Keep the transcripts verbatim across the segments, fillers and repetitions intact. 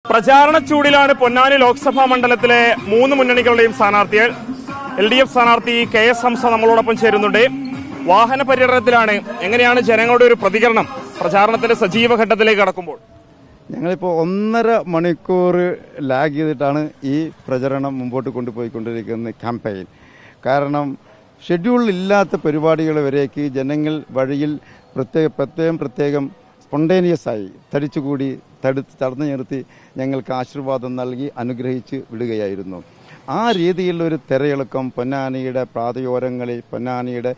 പ്രചാരണ ചൂടിലാണ് പൊന്നാനി ലോക്സഭാ മണ്ഡലത്തിലെ മൂന്ന് മുന്നണികളുടെയും സ്ഥാനാർത്ഥികൾ. എൽ ഡി എഫ് സ്ഥാനാർത്ഥി കെ എസ് ഹംസ നമ്മളോടൊപ്പം ചേരുന്നുണ്ട്. വാഹന പര്യടനത്തിലാണ്. എങ്ങനെയാണ് ജനങ്ങളുടെ ഒരു പ്രതികരണം പ്രചാരണത്തിന്റെ സജീവ ഘട്ടത്തിലേക്ക് കടക്കുമ്പോൾ? ഞങ്ങളിപ്പോൾ ഒന്നര മണിക്കൂർ ലാഗ് ചെയ്തിട്ടാണ് ഈ പ്രചരണം മുമ്പോട്ട് കൊണ്ടുപോയിക്കൊണ്ടിരിക്കുന്ന ക്യാമ്പയിൻ. കാരണം ഷെഡ്യൂളില്ലാത്ത പരിപാടികൾ വരേക്ക് ജനങ്ങൾ വഴിയിൽ പ്രത്യേക പ്രത്യേകം പ്രത്യേകം സ്പോണ്ടേനിയസായി തടിച്ചുകൂടി തടുത്ത് തടഞ്ഞു നിർത്തി ഞങ്ങൾക്ക് ആശീർവാദം നൽകി അനുഗ്രഹിച്ച് വിടുകയായിരുന്നു. ആ രീതിയിലുള്ളൊരു തെരയിളക്കം പൊന്നാനിയുടെ പാതയോരങ്ങളിൽ, പൊന്നാനിയുടെ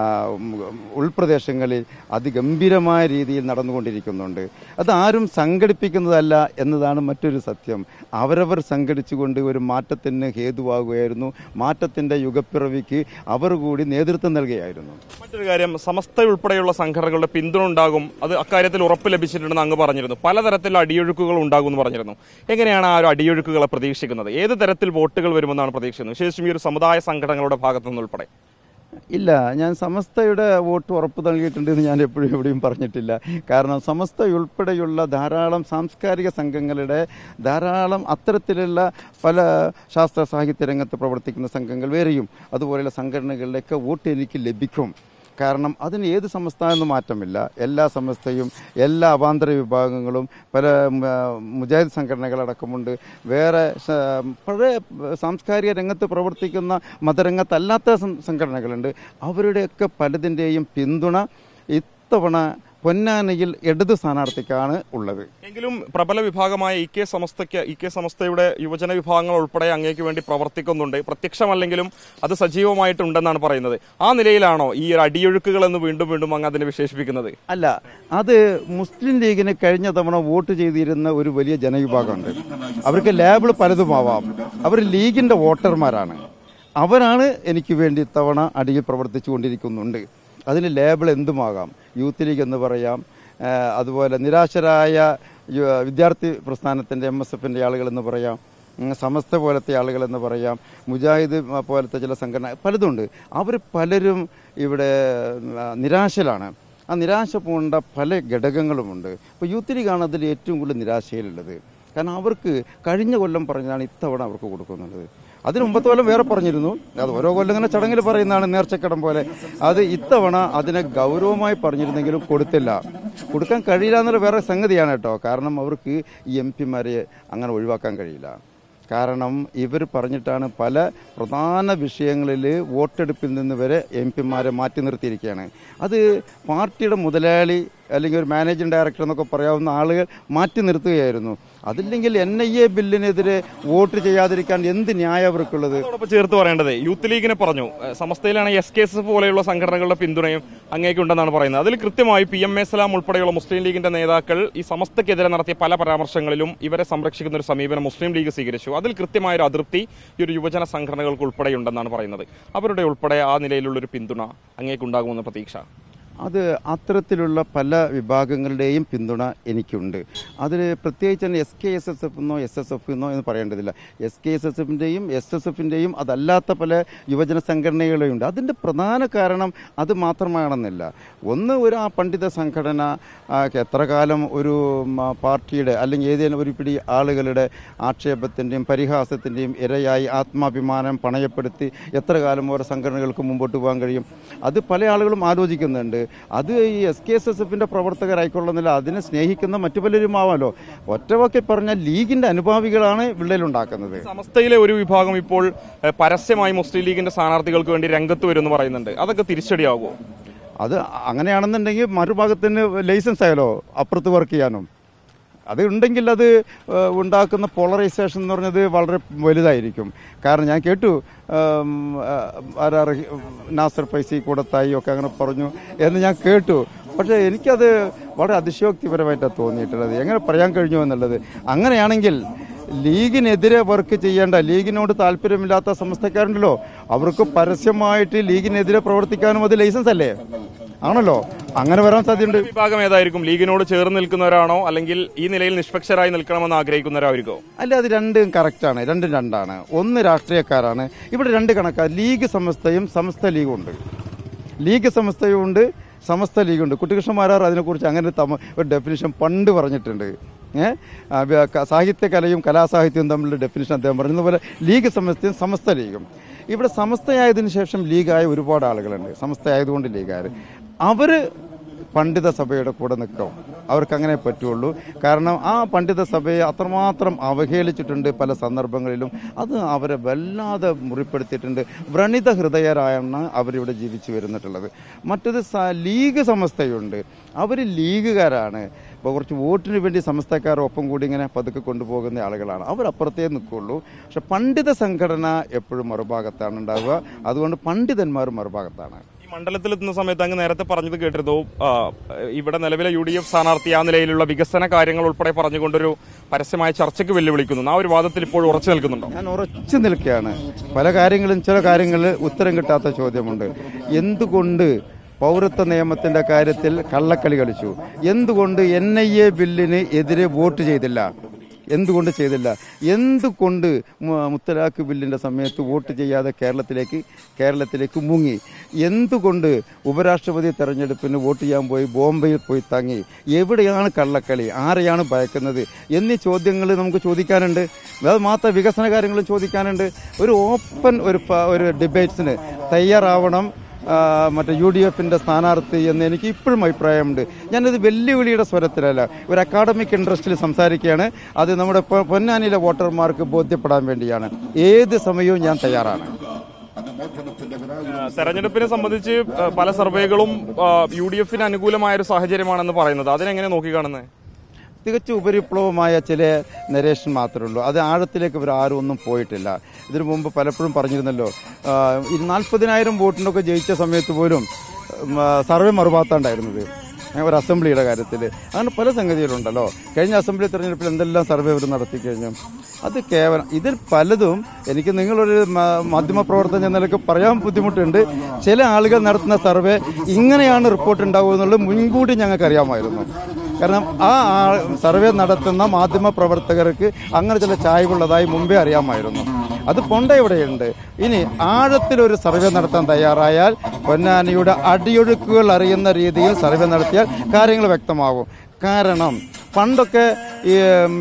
ഉൾപ്രദേശങ്ങളിൽ അതിഗംഭീരമായ രീതിയിൽ നടന്നുകൊണ്ടിരിക്കുന്നുണ്ട്. അതാരും സംഘടിപ്പിക്കുന്നതല്ല എന്നതാണ് മറ്റൊരു സത്യം. അവരവർ സംഘടിച്ചുകൊണ്ട് ഒരു മാറ്റത്തിന് ഹേതുവാകുകയായിരുന്നു. മാറ്റത്തിൻ്റെ യുഗപ്പിറവിക്ക് അവർ കൂടി നേതൃത്വം നൽകുകയായിരുന്നു. മറ്റൊരു കാര്യം, സമസ്ത ഉൾപ്പെടെയുള്ള സംഘടനകളുടെ പിന്തുണ ഉണ്ടാകും, അത് അക്കാര്യത്തിൽ ഉറപ്പ് ലഭിച്ചിട്ടുണ്ടെന്ന് അങ്ങ് പറഞ്ഞിരുന്നു. പലതരത്തിലുള്ള അടിയൊഴുക്കുകൾ ഉണ്ടാകുമെന്ന് പറഞ്ഞിരുന്നു. എങ്ങനെയാണ് ആ ഒരു അടിയൊഴുക്കുകളെ പ്രതീക്ഷിക്കുന്നത്? ഏത് തരത്തിൽ വോട്ടുകൾ വരുമെന്നാണ് പ്രതീക്ഷിക്കുന്നത്, വിശേഷിച്ചും ഈ ഒരു സമുദായ സംഘടനകളുടെ ഭാഗത്തു നിന്നുൾപ്പെടെ? ഇല്ല, ഞാൻ സമസ്തയുടെ വോട്ട് ഉറപ്പ് നൽകിയിട്ടുണ്ടെന്ന് ഞാൻ എപ്പോഴും എവിടെയും പറഞ്ഞിട്ടില്ല. കാരണം സമസ്ത ഉൾപ്പെടെയുള്ള ധാരാളം സാംസ്കാരിക സംഘങ്ങളുടെ, ധാരാളം അത്തരത്തിലുള്ള പല ശാസ്ത്ര സാഹിത്യ രംഗത്ത് പ്രവർത്തിക്കുന്ന സംഘങ്ങൾ വേറെയും അതുപോലെയുള്ള സംഘടനകളുടെയൊക്കെ വോട്ട് എനിക്ക് ലഭിക്കും. കാരണം അതിന് ഏത് സമസ്തയെന്ന് മാറ്റമില്ല. എല്ലാ സമസ്തയും എല്ലാ അവാന്തര വിഭാഗങ്ങളും പല മുജാഹിദ് സംഘടനകളടക്കമുണ്ട്. വേറെ പഴയ സാംസ്കാരിക രംഗത്ത് പ്രവർത്തിക്കുന്ന മതരംഗത്തല്ലാത്ത സംഘടനകളുണ്ട്. അവരുടെയൊക്കെ പലതിൻ്റെയും പിന്തുണ ഇത്തവണ പൊന്നാനിയിൽ ഇടത് സ്ഥാനാർത്ഥിക്കാണ് ഉള്ളത്. എങ്കിലും പ്രബല വിഭാഗമായ ഇ കെ സമസ്തയ്ക്ക് ഇ കെ സമസ്തയുടെ യുവജന വിഭാഗങ്ങൾ ഉൾപ്പെടെ അങ്ങേക്ക് വേണ്ടി പ്രവർത്തിക്കുന്നുണ്ട്. പ്രത്യക്ഷമല്ലെങ്കിലും അത് സജീവമായിട്ടുണ്ടെന്നാണ് പറയുന്നത്. ആ നിലയിലാണോ ഈ ഒരു അടിയൊഴുക്കുകൾ എന്ന് വീണ്ടും വീണ്ടും അങ്ങ് അതിനെ വിശേഷിപ്പിക്കുന്നത്? അല്ല, അത് മുസ്ലിം ലീഗിന് കഴിഞ്ഞ തവണ വോട്ട് ചെയ്തിരുന്ന ഒരു വലിയ ജനവിഭാഗമുണ്ട്. അവർക്ക് ലേബിൾ പലതുമാവാം. അവർ ലീഗിന്റെ വോട്ടർമാരാണ്. അവരാണ് എനിക്ക് വേണ്ടി ഇത്തവണ അടിയിൽ പ്രവർത്തിച്ചു കൊണ്ടിരിക്കുന്നുണ്ട്. അതിന് ലേബിൾ എന്തുമാകാം. യൂത്ത് ലീഗ് എന്ന് പറയാം, അതുപോലെ നിരാശരായ വിദ്യാർത്ഥി പ്രസ്ഥാനത്തിൻ്റെ എം എസ് എഫിൻ്റെ ആളുകളെന്ന് പറയാം, സമസ്ത പോലത്തെ ആളുകളെന്ന് പറയാം, മുജാഹിദ് പോലത്തെ ചില സംഘടന പലതുണ്ട്. അവർ പലരും ഇവിടെ നിരാശയിലാണ്. ആ നിരാശ പോകേണ്ട പല ഘടകങ്ങളുമുണ്ട്. ഇപ്പോൾ യൂത്ത് ലീഗാണ് അതിൽ ഏറ്റവും കൂടുതൽ നിരാശയിലുള്ളത്. കാരണം അവർക്ക് കഴിഞ്ഞ കൊല്ലം പറഞ്ഞാണ് ഇത്തവണ അവർക്ക് കൊടുക്കുന്നത്. അതിന് മുമ്പത്തെ കൊല്ലം വേറെ പറഞ്ഞിരുന്നു. അത് ഓരോ കൊല്ലം ഇങ്ങനെ ചടങ്ങിൽ പറയുന്നതാണ്, നേർച്ചക്കടം പോലെ. അത് ഇത്തവണ അതിനെ ഗൗരവമായി പറഞ്ഞിരുന്നെങ്കിലും കൊടുത്തില്ല. കൊടുക്കാൻ കഴിയില്ല എന്നുള്ള വേറെ സംഗതിയാണ് കേട്ടോ. കാരണം അവർക്ക് ഈ എം പിമാരെ അങ്ങനെ ഒഴിവാക്കാൻ കഴിയില്ല. കാരണം ഇവർ പറഞ്ഞിട്ടാണ് പല പ്രധാന വിഷയങ്ങളിൽ വോട്ടെടുപ്പിൽ നിന്ന് വരെ എം പിമാരെ മാറ്റി നിർത്തിയിരിക്കുകയാണ്. അത് പാർട്ടിയുടെ മുതലാളി അല്ലെങ്കിൽ ഒരു മാനേജിംഗ് ഡയറക്ടർ എന്നൊക്കെ പറയാവുന്ന ആളുകൾ മാറ്റി നിർത്തുകയായിരുന്നു. അതില്ലെങ്കിൽ എൻ ഐ എ ബില്ലിനെതിരെ വോട്ട് ചെയ്യാതിരിക്കാൻ എന്ത് ന്യായം അവർക്കുള്ളത്? അതോടൊപ്പം ചേർത്ത് പറയേണ്ടത്, യൂത്ത് ലീഗിനെ പറഞ്ഞു, സമസ്തയിലാണ് എസ് കെ എസ് എഫ് പോലെയുള്ള സംഘടനകളുടെ പിന്തുണയും അങ്ങേക്കുണ്ടെന്നാണ് പറയുന്നത്. അതിൽ കൃത്യമായി പി എം എ സലാം ഉൾപ്പെടെയുള്ള മുസ്ലിം ലീഗിന്റെ നേതാക്കൾ ഈ സമസ്തക്കെതിരെ നടത്തിയ പല പരാമർശങ്ങളിലും ഇവരെ സംരക്ഷിക്കുന്ന ഒരു സമീപനം മുസ്ലിം ലീഗ് സ്വീകരിച്ചു. അതിൽ കൃത്യമായൊരു അതൃപ്തി ഈ ഒരു യുവജന സംഘടനകൾക്ക് ഉൾപ്പെടെയുണ്ടെന്നാണ് പറയുന്നത്. അവരുടെ ഉൾപ്പെടെ ആ നിലയിലുള്ളൊരു പിന്തുണ അങ്ങേക്കുണ്ടാകുമെന്ന പ്രതീക്ഷ? അത് അത്തരത്തിലുള്ള പല വിഭാഗങ്ങളുടെയും പിന്തുണ എനിക്കുണ്ട്. അതിൽ പ്രത്യേകിച്ച് തന്നെ S K S S F എന്നോ എസ് എസ് എഫ് എന്നോ എന്ന് പറയേണ്ടതില്ല. എസ് കെ എസ് എസ് എഫിൻ്റെയും എസ് എസ് എഫിൻ്റെയും അതല്ലാത്ത പല യുവജന സംഘടനകളുണ്ട്. അതിൻ്റെ പ്രധാന കാരണം അത് മാത്രമാണെന്നില്ല. ഒന്ന്, ഒരു ആ പണ്ഡിത സംഘടന എത്ര കാലം ഒരു പാർട്ടിയുടെ അല്ലെങ്കിൽ ഏതെങ്കിലും ഒരു പിടി ആളുകളുടെ ആക്ഷേപത്തിൻ്റെയും പരിഹാസത്തിൻ്റെയും ഇരയായി ആത്മാഭിമാനം പണയപ്പെടുത്തി എത്ര കാലം ഓരോ സംഘടനകൾക്ക് മുമ്പോട്ട് പോകാൻ കഴിയും? അത് പല ആളുകളും ആലോചിക്കുന്നുണ്ട്. അത് ഈ എസ് കെ എസ് എസ് എഫിന്റെ പ്രവർത്തകരായിക്കൊള്ളുന്നില്ല, അതിനെ സ്നേഹിക്കുന്ന മറ്റു പലരും ആവാമല്ലോ. ഒറ്റവാക്കി പറഞ്ഞാൽ ലീഗിന്റെ അനുഭാവികളാണ് വിള്ളലുണ്ടാക്കുന്നത്. സമസ്തയിലെ ഒരു വിഭാഗം ഇപ്പോൾ പരസ്യമായി മുസ്ലിം ലീഗിന്റെ സ്ഥാനാർത്ഥികൾക്ക് വേണ്ടി രംഗത്ത് വരുമെന്ന് പറയുന്നുണ്ട്. അതൊക്കെ തിരിച്ചടിയാകുമോ? അത് അങ്ങനെയാണെന്നുണ്ടെങ്കിൽ മറുഭാഗത്തിന് ലൈസൻസ് ആയാലോ അപ്പുറത്ത് വർക്ക് ചെയ്യാനും. അത് ഉണ്ടെങ്കിൽ അത് ഉണ്ടാക്കുന്ന പോളറൈസേഷൻ എന്ന് പറഞ്ഞത് വളരെ വലുതായിരിക്കും. കാരണം ഞാൻ കേട്ടു ആരാ നാസർ ഫൈസി കൂടത്തായി ഒക്കെ അങ്ങനെ പറഞ്ഞു എന്ന് ഞാൻ കേട്ടു. പക്ഷേ എനിക്കത് വളരെ അതിശയോക്തിപരമായിട്ടാണ് തോന്നിയിട്ടുള്ളത്. എങ്ങനെ പറയാൻ കഴിഞ്ഞു എന്നുള്ളത്. അങ്ങനെയാണെങ്കിൽ ലീഗിനെതിരെ വർക്ക് ചെയ്യേണ്ട, ലീഗിനോട് താല്പര്യമില്ലാത്ത സമസ്തക്കാരുണ്ടല്ലോ, അവർക്ക് പരസ്യമായിട്ട് ലീഗിനെതിരെ പ്രവർത്തിക്കാനും അത് ലൈസൻസ് അല്ലേ? ആണല്ലോ, അങ്ങനെ വരാൻ സാധ്യതയുണ്ട്. വിഭാഗം ഏതായിരിക്കും? ലീഗിനോട് ചേർന്ന് നിൽക്കുന്നവരാണോ, അല്ലെങ്കിൽ ഈ നിലയിൽ നിഷ്പക്ഷരായി നിൽക്കണമെന്ന് ആഗ്രഹിക്കുന്നവരായിരിക്കോ? അല്ല, അത് രണ്ടും കറക്റ്റാണ്. രണ്ടും രണ്ടാണ്. ഒന്ന് രാഷ്ട്രീയക്കാരാണ്. ഇവിടെ രണ്ട് കണക്കാണ്. ലീഗ് സമസ്തയും സമസ്ത ലീഗും ഉണ്ട്. ലീഗ് സമസ്തയും ഉണ്ട്, സമസ്ത ലീഗുണ്ട്. കുട്ടികൃഷ്ണന്മാരാർ അതിനെക്കുറിച്ച് അങ്ങനെ ഒരു ഡെഫിനിഷൻ പണ്ട് പറഞ്ഞിട്ടുണ്ട്. സാഹിത്യകലയും കലാസാഹിത്യവും തമ്മിലുള്ള ഡെഫിനിഷൻ അദ്ദേഹം പറഞ്ഞതുപോലെ ലീഗ് സമസ്തയും സമസ്ത ലീഗും. ഇവിടെ സമസ്തയായതിനു ശേഷം ലീഗായ ഒരുപാട് ആളുകളുണ്ട്. സമസ്തയായതുകൊണ്ട് ലീഗായ അവർ പണ്ഡിത സഭയുടെ കൂടെ നിൽക്കും. അവർക്കങ്ങനെ പറ്റുള്ളൂ. കാരണം ആ പണ്ഡിത സഭയെ അത്രമാത്രം അവഹേളിച്ചിട്ടുണ്ട് പല സന്ദർഭങ്ങളിലും. അത് അവരെ വല്ലാതെ മുറിപ്പെടുത്തിയിട്ടുണ്ട്. വ്രണിത ഹൃദയരായാണ് അവരിവിടെ ജീവിച്ചു വരുന്നിട്ടുള്ളത്. മറ്റത് ലീഗ് സമസ്തയുണ്ട്. അവർ ലീഗുകാരാണ്. ഇപ്പോൾ കുറച്ച് വോട്ടിന് വേണ്ടി സമസ്തക്കാർ ഒപ്പം കൂടി ഇങ്ങനെ പതുക്കെ കൊണ്ടുപോകുന്ന ആളുകളാണ്. അവരപ്പുറത്തേ നിൽക്കുള്ളൂ. പക്ഷെ പണ്ഡിത സംഘടന എപ്പോഴും മറുഭാഗത്താണ് ഉണ്ടാവുക. അതുകൊണ്ട് പണ്ഡിതന്മാർ മറുഭാഗത്താണ്. മണ്ഡലത്തിലെത്തുന്ന സമയത്ത് അങ്ങ് നേരത്തെ പറഞ്ഞത് കേട്ടിരുന്നു, ഇവിടെ നിലവിലെ യു ഡി എഫ് സ്ഥാനാർത്ഥി ആ നിലയിലുള്ള വികസന കാര്യങ്ങൾ ഉൾപ്പെടെ പറഞ്ഞുകൊണ്ടൊരു പരസ്യമായ ചർച്ചയ്ക്ക് വെല്ലുവിളിക്കുന്നു. ആ ഒരു വാദത്തിൽ ഇപ്പോൾ ഉറച്ചു നിൽക്കുന്നുണ്ടോ? ഞാൻ ഉറച്ചു നിൽക്കുകയാണ്. പല കാര്യങ്ങളും ചില കാര്യങ്ങളിൽ ഉത്തരം കിട്ടാത്ത ചോദ്യമുണ്ട്. എന്തുകൊണ്ട് പൗരത്വ നിയമത്തിന്റെ കാര്യത്തിൽ കള്ളക്കളി കളിച്ചു? എന്തുകൊണ്ട് എൻ ഐ എ ബില്ലിന് എതിരെ വോട്ട് ചെയ്തില്ല? എന്തുകൊണ്ട് ചെയ്തില്ല? എന്തുകൊണ്ട് മുത്തലാഖ് ബില്ലിൻ്റെ സമയത്ത് വോട്ട് ചെയ്യാതെ കേരളത്തിലേക്ക് കേരളത്തിലേക്ക് മുങ്ങി? എന്തുകൊണ്ട് ഉപരാഷ്ട്രപതി തെരഞ്ഞെടുപ്പിന് വോട്ട് ചെയ്യാൻ പോയി ബോംബെയിൽ പോയി തങ്ങി? എവിടെയാണ് കള്ളക്കളി? ആരെയാണ് ഭയക്കുന്നത്? എന്നീ ചോദ്യങ്ങൾ നമുക്ക് ചോദിക്കാനുണ്ട്. അത് മാത്രം വികസന കാര്യങ്ങളും ചോദിക്കാനുണ്ട്. ഒരു ഓപ്പൺ ഒരു ഒരു ഡിബേറ്റ്സിന് തയ്യാറാവണം മറ്റേ യു ഡി എഫിൻ്റെ സ്ഥാനാർത്ഥി എന്ന് എനിക്ക് ഇപ്പോഴും അഭിപ്രായമുണ്ട്. ഞാനത് വെല്ലുവിളിയുടെ സ്വരത്തിലല്ല, ഒരു അക്കാഡമിക് ഇൻട്രസ്റ്റിൽ സംസാരിക്കുകയാണ്. അത് നമ്മുടെ പൊന്നാനിയിലെ വോട്ടർമാർക്ക് ബോധ്യപ്പെടാൻ വേണ്ടിയാണ്. ഏത് സമയവും ഞാൻ തയ്യാറാണ്. തെരഞ്ഞെടുപ്പിനെ സംബന്ധിച്ച് പല സർവേകളും യു ഡി എഫിന് അനുകൂലമായ ഒരു സാഹചര്യമാണെന്ന് പറയുന്നത്, അതിനെങ്ങനെ നോക്കിക്കാണുന്നത്? തികച്ചും ഉപരിപ്ലവമായ ചില നരേഷൻ മാത്രമേ ഉള്ളൂ. അത് ആഴത്തിലേക്ക് ഇവർ ആരും ഒന്നും പോയിട്ടില്ല. ഇതിനു മുമ്പ് പലപ്പോഴും പറഞ്ഞിരുന്നല്ലോ, നാൽപ്പതിനായിരം വോട്ടിനൊക്കെ ജയിച്ച സമയത്ത് പോലും സർവേ മറുഭാഗത്താണ്ടായിരുന്നത് ഒരു അസംബ്ലിയുടെ കാര്യത്തിൽ. അങ്ങനെ പല സംഗതികളുണ്ടല്ലോ. കഴിഞ്ഞ അസംബ്ലി തെരഞ്ഞെടുപ്പിൽ എന്തെല്ലാം സർവേ അവർ നടത്തി കഴിഞ്ഞു. അത് കേവലം ഇതിൽ പലതും എനിക്ക് നിങ്ങളൊരു മാധ്യമപ്രവർത്തകൻ എന്ന നിലയ്ക്ക് പറയാൻ ബുദ്ധിമുട്ടുണ്ട്. ചില ആളുകൾ നടത്തുന്ന സർവേ ഇങ്ങനെയാണ് റിപ്പോർട്ട് ഉണ്ടാവുക എന്നുള്ളത് മുൻകൂട്ടി ഞങ്ങൾക്ക് അറിയാമായിരുന്നു. കാരണം ആ സർവേ നടത്തുന്ന മാധ്യമ പ്രവർത്തകർക്ക് അങ്ങനെ ചില ചായ്വുള്ളതായി മുമ്പേ അറിയാമായിരുന്നു. അത് പൊണ്ട ഇവിടെയുണ്ട്. ഇനി ആഴത്തിലൊരു സർവേ നടത്താൻ തയ്യാറായാൽ പൊന്നാനിയുടെ അടിയൊഴുക്കുകൾ അറിയുന്ന രീതിയിൽ സർവേ നടത്തിയാൽ കാര്യങ്ങൾ വ്യക്തമാകും. കാരണം പണ്ടൊക്കെ ഈ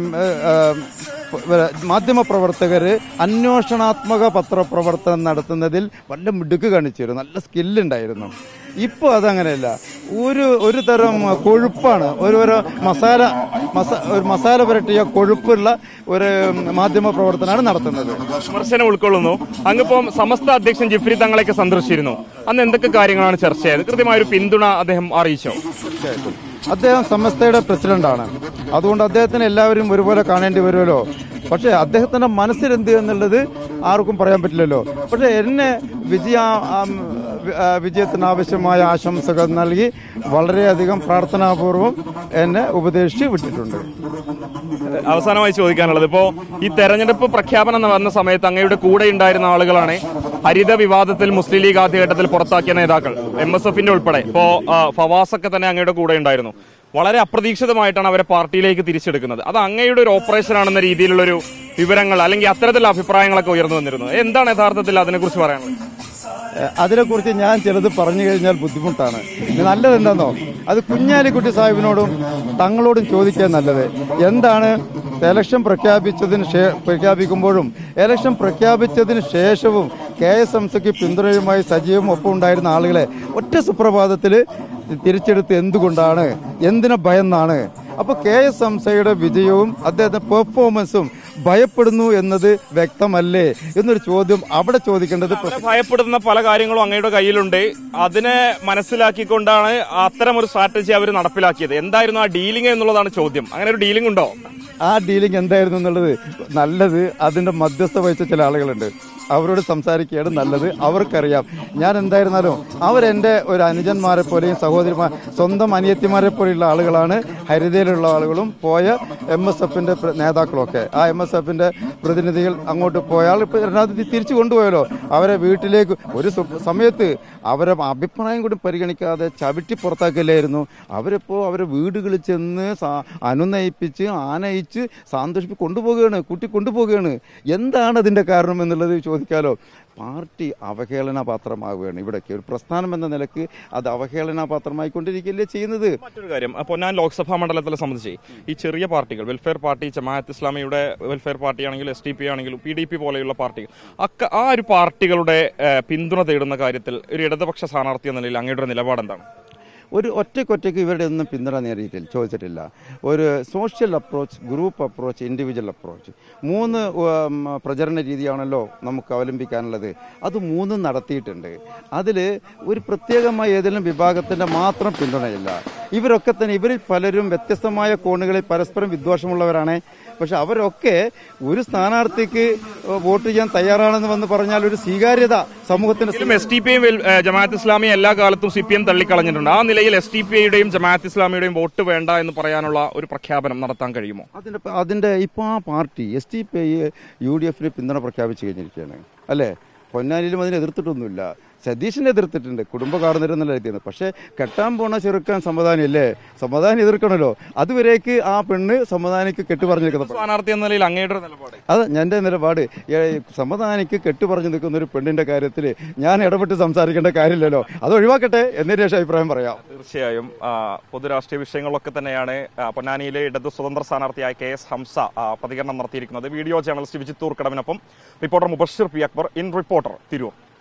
മാധ്യമപ്രവർത്തകർ അന്വേഷണാത്മക പത്രപ്രവർത്തനം നടത്തുന്നതിൽ വല്ല മിടുക്ക് കാണിച്ചിരുന്നു, നല്ല സ്കില്ലുണ്ടായിരുന്നു. ഇപ്പോൾ അതങ്ങനെയല്ല. ഒരു ഒരു തരം കൊഴുപ്പാണ്, ഒരു ഒരു മസാല മസാ ഒരു മസാല പുരട്ടിയ കൊഴുപ്പുള്ള ഒരു മാധ്യമ പ്രവർത്തനമാണ് നടത്തുന്നത്. വിമർശനം ഉൾക്കൊള്ളുന്നു. അങ്ങിപ്പം സമസ്ത അധ്യക്ഷൻ ജിഫ്രി തങ്ങളെയൊക്കെ സന്ദർശിച്ചിരുന്നു. അന്ന് എന്തൊക്കെ കാര്യങ്ങളാണ് ചർച്ച ചെയ്തത്? കൃത്യമായൊരു പിന്തുണ അദ്ദേഹം അറിയിച്ചോ? തീർച്ചയായിട്ടും. അദ്ദേഹം സമസ്തയുടെ പ്രസിഡന്റാണ്. അതുകൊണ്ട് അദ്ദേഹത്തിന് എല്ലാവരും ഒരുപോലെ കാണേണ്ടി വരുമല്ലോ. പക്ഷേ അദ്ദേഹത്തിന്റെ മനസ്സിലെന്ത് എന്നുള്ളത് ആർക്കും പറയാൻ പറ്റില്ലല്ലോ. പക്ഷെ എന്നെ വിജയ വിജയത്തിന് ആവശ്യമായ ആശംസകൾ നൽകി വളരെയധികം പ്രാർത്ഥനാപൂർവം എന്നെ ഉപദേശിച്ച് വിട്ടിട്ടുണ്ട്. അവസാനമായി ചോദിക്കാനുള്ളത്, ഇപ്പോ ഈ തെരഞ്ഞെടുപ്പ് പ്രഖ്യാപനം വന്ന സമയത്ത് അങ്ങയുടെ കൂടെ ഉണ്ടായിരുന്ന ആളുകളാണ് ഹരിത വിവാദത്തിൽ മുസ്ലിം ലീഗ് ആദ്യഘട്ടത്തിൽ പുറത്താക്കിയ നേതാക്കൾ, എം എസ് എഫിന്റെ ഉൾപ്പെടെ. ഇപ്പോ ഫവാസൊക്കെ തന്നെ അങ്ങയുടെ കൂടെ ഉണ്ടായിരുന്നു. വളരെ അപ്രതീക്ഷിതമായിട്ടാണ് അവരെ പാർട്ടിയിലേക്ക് തിരിച്ചെടുക്കുന്നത്. അത് അങ്ങയുടെ ഒരു ഓപ്പറേഷൻ ആണെന്ന രീതിയിലുള്ളൊരു വിവരങ്ങൾ അല്ലെങ്കിൽ അത്തരത്തിലുള്ള അഭിപ്രായങ്ങളൊക്കെ ഉയർന്നു വന്നിരുന്നത്. എന്താണ് യഥാർത്ഥത്തിൽ അതിനെക്കുറിച്ച് പറയാനുള്ളത്? അതിനെക്കുറിച്ച് ഞാൻ ചിലത് പറഞ്ഞു കഴിഞ്ഞാൽ ബുദ്ധിമുട്ടാണ്. നല്ലതെന്താന്നോ, അത് കുഞ്ഞാലിക്കുട്ടി സാഹിബിനോടും തങ്ങളോടും ചോദിക്കാൻ നല്ലത്. എന്താണ് ഇലക്ഷൻ പ്രഖ്യാപിച്ചതിന് ശേ പ്രഖ്യാപിക്കുമ്പോഴും ഇലക്ഷൻ പ്രഖ്യാപിച്ചതിന് ശേഷവും കെ എസ് എം സിക്ക് പിന്തുണയുമായി സജീവം ഒപ്പം ഉണ്ടായിരുന്ന ആളുകളെ ഒറ്റ സുപ്രഭാതത്തിൽ തിരിച്ചെടുത്ത് എന്തുകൊണ്ടാണ്, എന്തിനെ ഭയന്നാണ്? അപ്പോൾ കെ എസ് എം സിയുടെ വിജയവും അദ്ദേഹത്തിന്റെ പെർഫോമൻസും ഭയപ്പെടുന്നു എന്നത് വ്യക്തമല്ലേ എന്നൊരു ചോദ്യം അവിടെ ചോദിക്കേണ്ടത്. ഭയപ്പെടുന്ന പല കാര്യങ്ങളും അങ്ങയുടെ കയ്യിലുണ്ട്. അതിനെ മനസ്സിലാക്കിക്കൊണ്ടാണ് അത്തരം ഒരു സ്ട്രാറ്റജി അവർ നടപ്പിലാക്കിയത്. എന്തായിരുന്നു ആ ഡീലിംഗ് എന്നുള്ളതാണ് ചോദ്യം. അങ്ങനെ ഒരു ഡീലിംഗ് ഉണ്ടോ? ആ ഡീലിംഗ് എന്തായിരുന്നു എന്നുള്ളത് നല്ലത് അതിന്റെ മധ്യസ്ഥ വഹിച്ച ചില ആളുകളുണ്ട്. അവരോട് സംസാരിക്കുകയാണ് നല്ലത്. അവർക്കറിയാം. ഞാൻ എന്തായിരുന്നാലും അവരെന്റെ ഒരു അനുജന്മാരെ പോലെയും സഹോദരിമാർ സ്വന്തം അനിയത്തിമാരെ പോലെയുള്ള ആളുകളാണ്. ഹരിതയിലുള്ള ആളുകളും പോയ എം എസ് എഫിന്റെ നേതാക്കളൊക്കെ. ആ എം എസ് എഫിന്റെ പ്രതിനിധികൾ അങ്ങോട്ട് പോയാൽ ഇപ്പൊ തിരിച്ചു കൊണ്ടുപോയല്ലോ. അവരെ വീട്ടിലേക്ക് ഒരു സമയത്ത് അവരെ അഭിപ്രായം കൂടി പരിഗണിക്കാതെ ചവിട്ടി പുറത്താക്കില്ലായിരുന്നു. അവരിപ്പോ അവരെ വീടുകളിൽ ചെന്ന് അനുനയിപ്പിച്ച് ആനയിച്ച് സാന്തോഷിപ്പിച്ച് കൊണ്ടുപോവുകയാണ്, കൂട്ടി കൊണ്ടുപോവുകയാണ്. എന്താണ് അതിന്റെ കാരണം എന്നുള്ളത് ചോദിക്കും. ചോദിക്കാലോ, പാർട്ടി അവഹേളനപാത്രമാവുകയാണ്. ഇവിടേക്ക് ഒരു പ്രസ്ഥാനം എന്ന നിലക്ക് അത് അവഹേളനപാത്രമായിക്കൊണ്ടിരിക്കുകയല്ലേ ചെയ്യുന്നത്. മറ്റൊരു കാര്യം, പൊന്നാൻ ലോക്സഭാ മണ്ഡലത്തിലെ സംബന്ധിച്ച് ഈ ചെറിയ പാർട്ടികൾ, വെൽഫെയർ പാർട്ടി, ജമാഅത്ത് ഇസ്ലാമിയുടെ വെൽഫെയർ പാർട്ടി ആണെങ്കിലും എസ് ഡി പി ആണെങ്കിലും പി ഡി പി പോലെയുള്ള പാർട്ടികൾ, അക്ക ആ ഒരു പാർട്ടികളുടെ പിന്തുണ തേടുന്ന കാര്യത്തിൽ ഒരു ഇടതുപക്ഷ സ്ഥാനാർത്ഥി എന്ന നിലയിൽ അങ്ങയുടെ നിലപാട് എന്താണ്? ഒരു ഒറ്റയ്ക്കൊറ്റയ്ക്ക് ഇവരുടെ ഒന്നും പിന്തുണ നേടിയിട്ടില്ല, ചോദിച്ചിട്ടില്ല. ഒരു social approach, group approach, individual approach, മൂന്ന് പ്രചരണ രീതിയാണല്ലോ നമുക്ക് അവലംബിക്കാനുള്ളത്. അത് മൂന്നും നടത്തിയിട്ടുണ്ട്. അതിൽ ഒരു പ്രത്യേകമായ ഏതെങ്കിലും വിഭാഗത്തിൻ്റെ മാത്രം പിന്തുണയില്ല. ഇവരൊക്കെ തന്നെ, ഇവരിൽ പലരും വ്യത്യസ്തമായ കോണുകളിൽ പരസ്പരം വിദ്വേഷമുള്ളവരാണ്. പക്ഷെ അവരൊക്കെ ഒരു സ്ഥാനാർത്ഥിക്ക് വോട്ട് ചെയ്യാൻ തയ്യാറാണെന്ന് വന്ന് പറഞ്ഞാൽ ഒരു സ്വീകാര്യത സമൂഹത്തിന്. എസ് ടി പി ഐയും ജമാഅത്ത് ഇസ്ലാമിയും എല്ലാ കാലത്തും സി പി എം തള്ളിക്കളഞ്ഞിട്ടുണ്ട്. ആ നിലയിൽ എസ് ടി പി ഐയുടെയും ജമാഅത്ത് ഇസ്ലാമിയുടെയും വോട്ട് വേണ്ട എന്ന് പറയാനുള്ള ഒരു പ്രഖ്യാപനം നടത്താൻ കഴിയുമോ? അതിന്റെ അതിന്റെ ഇപ്പൊ ആ party S D P I U D എഫിന് പിന്തുണ പ്രഖ്യാപിച്ചു കഴിഞ്ഞിരിക്കുകയാണ് അല്ലേ. പൊന്നാനിയിലും അതിനെ എതിർത്തിട്ടൊന്നുമില്ല. സതീഷിനെ എതിർത്തിട്ടുണ്ട്, കുടുംബക്കാർ നിരന്നുള്ള രീതിയാണ്. പക്ഷേ കെട്ടാൻ പോണ ചെറുക്കാൻ സമാധാനിയല്ലേ, സമാധാനം എതിർക്കണമല്ലോ. അതുവരേക്ക് ആ പെണ്ണ് സമാധാനിക്ക് കെട്ടു പറഞ്ഞു നിൽക്കുന്ന സ്ഥാനാർത്ഥി എന്ന നിലയിൽ അങ്ങയുടെ നിലപാട്? അത് എൻ്റെ നിലപാട്. സമാധാനിക്ക് കെട്ടു പറഞ്ഞു നിൽക്കുന്ന ഒരു പെണ്ണിന്റെ കാര്യത്തിൽ ഞാൻ ഇടപെട്ട് സംസാരിക്കേണ്ട കാര്യമില്ലല്ലോ. അത് ഒഴിവാക്കട്ടെ എന്നതിന് ശേഷം അഭിപ്രായം പറയാം. തീർച്ചയായും പൊതുരാഷ്ട്രീയ വിഷയങ്ങളൊക്കെ തന്നെയാണ് പൊന്നാനിയിലെ ഇടതു സ്വതന്ത്ര സ്ഥാനാർത്ഥിയായ കെ എസ് ഹംസ പ്രതികരണം നടത്തിയിരിക്കുന്നത്. വീഡിയോ ജേർണലിസ്റ്റ് വിജിത് തൂർക്കടവിനൊപ്പം reporter Mubashir P Akbar, in reporter, Tirur.